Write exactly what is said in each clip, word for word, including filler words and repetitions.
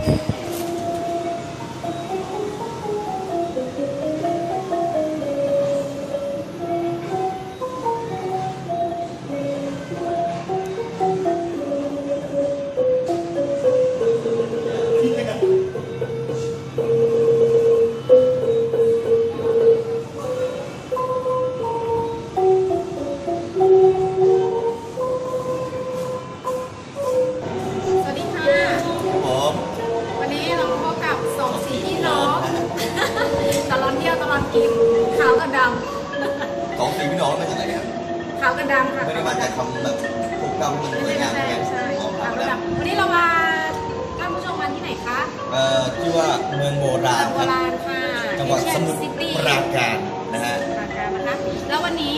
ขาวกับดำสองสีพี่น้องมาจากไหนครับขาวกับดำค่ะไม่ได้มาจากคำแบบถูกกรรมมันสวยงามใช่ใช่ขาวกับดำวันนี้เรามาท่านผู้ชมมาที่ไหนคะเอ่อชื่อว่าเมืองโบราณครับจังหวัดสมุทรปราการนะฮะปราการนะคะแล้ววันนี้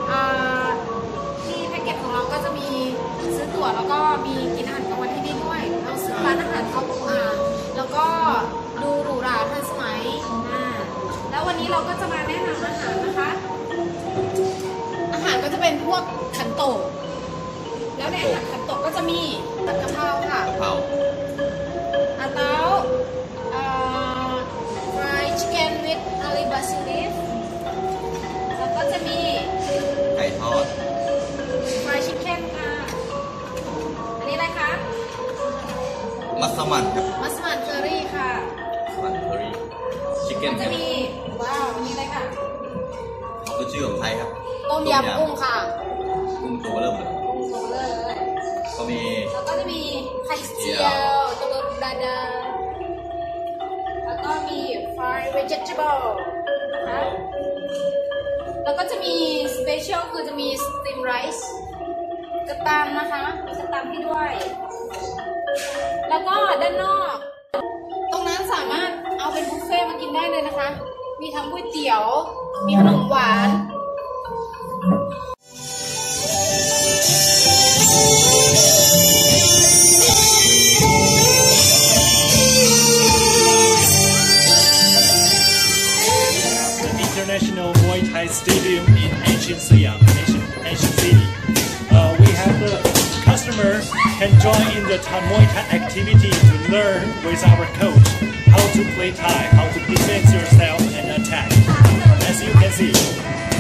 ที่แพ็กเกจของเราก็จะมีซื้อตั๋วแล้วก็มีกินอาหารกลางวันที่นี่ด้วยเราซื้อร้านอาหารเข้าปูอาแล้วก็ดูหรูหราทันสมัยแล้ววันนี้เราก็จะมาแนะนำอาหารนะคะอาหารก็จะเป็นพวกขันโตกแล้วในอาหารขันโตกก็จะมีผัดกะเพราค่ะกะเพราอาเต้า fried chicken with ali basil leaf แล้วก็จะมีไก่ทอด fried chicken ค่ะอันนี้อะไรคะมัสมั่นครับมัสมั่นเคอรี่ค่ะมัสมั่นเคอรี่ชิคเก้นจะมีว้าวนี่เลยค่ะก็ชื่อของไทยครับต้มยำกุ้งค่ะกุ้งตัวเริ่มเลยตัวเริ่มเลยก็มีแล้วก็จะมีไข่เจียวตัวดาดาแล้วก็มี fried vegetable นะคะแล้วก็จะมี special คือจะมี steam rice กระตังนะคะมีกระตังให้ด้วยแล้วก็ด้านนอกตรงนั้นสามารถเอาเป็นบุฟเฟ่มากินได้เลยนะคะมีทั้งก๋วยเตี๋ยวมีขนมหวาน International Muay Thai Stadium in Ancient Siam, Ancient, Ancient City. Uh, we have the customer can join in the Thai Muay Thai activity to learn with our coach how to play Thai, how to defend yourself and attack. As you can see.